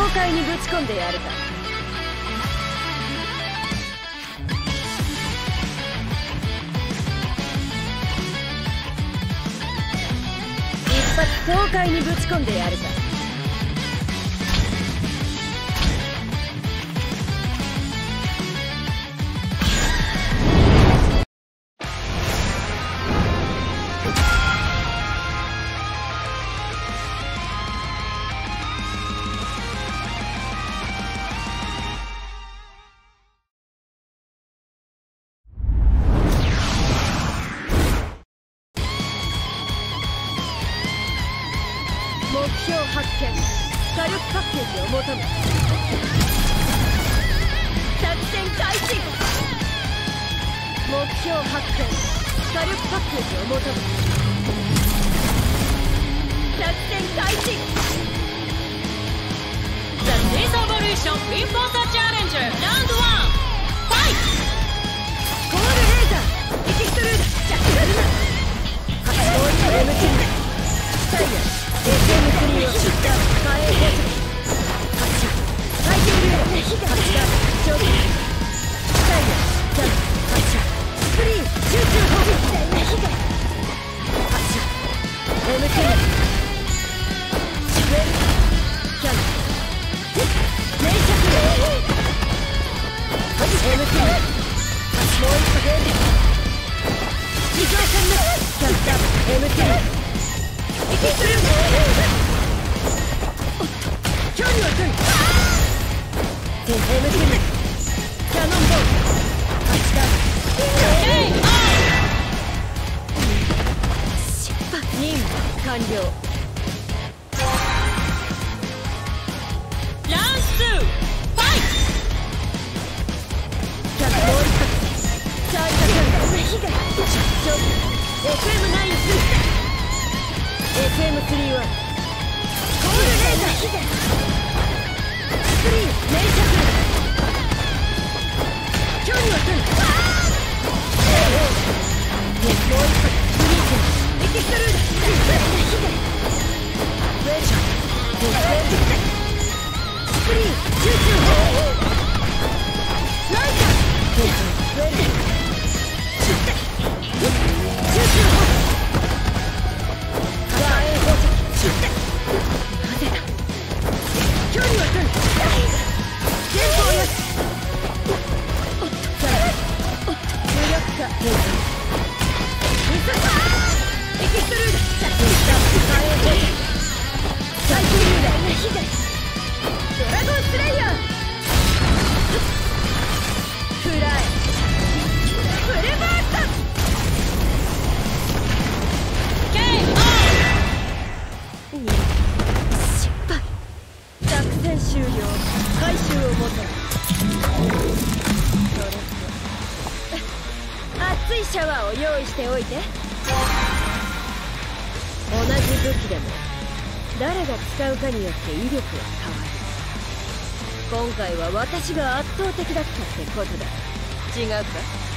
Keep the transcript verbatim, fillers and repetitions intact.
海にぶち込んでやるか。一発爽快にぶち込んでやるか。目標発見。火力パッケージを求め。作戦開始。目標発見。火力パッケージを求め。作戦開始。 The This Evolution Reinforcer Challenger Round one Fight! コールレーザーエキストルーダ着火。発動一 エムキングタイヤ エスエムスリー を切った火炎放射発射最強流発射上級タイヤジャンプ発射スクリーン集中砲撃発射 エムキングウェルキャン連射する エムキングもう一個ゲーム地上戦のキャッチャー エムキングエキストルーダおっと距離は取る エムキングキャノンボール発射失敗任務完了ラウンドツーファイトキャッチもう一発チャージだけは被害ジョブ エスエムナイン スエスエムスリーワン コールレーザースクリーン連射する距離は取るもう一発フリーズエキストルーダウェルションスクリーン集中砲ライターウェルション集中砲距離は取る前方よしおっとおっと無力化ミスエキストルーダ着火した火炎放射最強流大な被害ドラゴンスレイヤーフライフルバースト失敗作戦終了回収を求めそれと熱いシャワーを用意しておいて同じ武器でも誰が使うかによって威力は変わる今回は私が圧倒的だったってことだ違うか